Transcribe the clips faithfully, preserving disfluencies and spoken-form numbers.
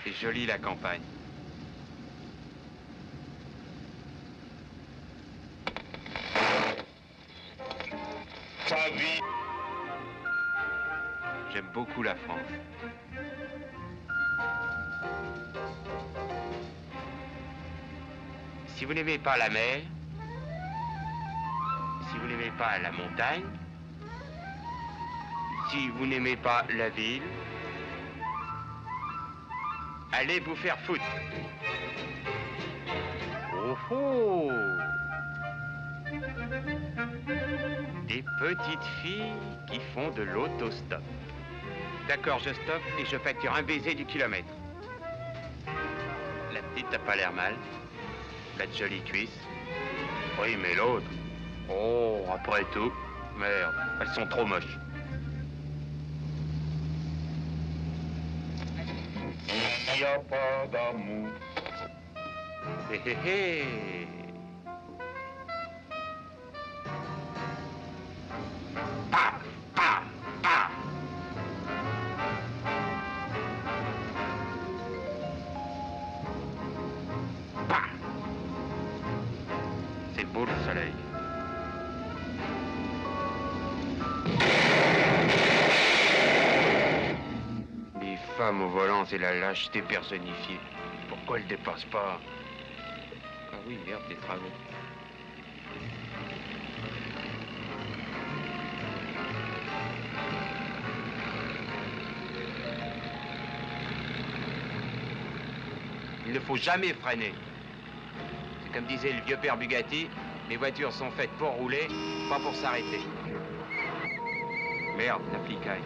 C'est joli la campagne. Sa vie. J'aime beaucoup la France. Si vous n'aimez pas la mer, si vous n'aimez pas la montagne, si vous n'aimez pas la ville, allez vous faire foutre. Oh oh! Des petites filles qui font de l'autostop. D'accord, je stoppe et je facture un baiser du kilomètre. La petite n'a pas l'air mal. Elle a de jolies cuisses. Oui, mais l'autre... Oh, après tout, merde, elles sont trop moches. Il n'y a pas d'amour. Hé hé hé! Paf, paf, paf! Paf! C'est beau le soleil. Les femmes au volant, c'est la lâcheté personnifiée. Pourquoi elles dépassent pas? Ah oui, merde, des travaux. Il ne faut jamais freiner. C'est comme disait le vieux père Bugatti, les voitures sont faites pour rouler, pas pour s'arrêter. Merde, la flicaille.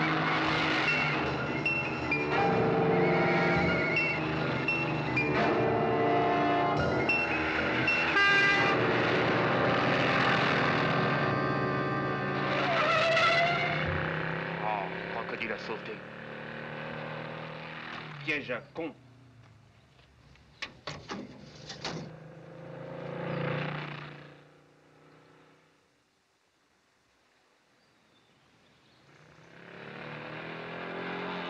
Oh, crocodile a sauté. Piège à con.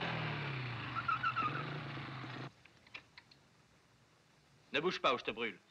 Ne bouge pas ou je te brûle.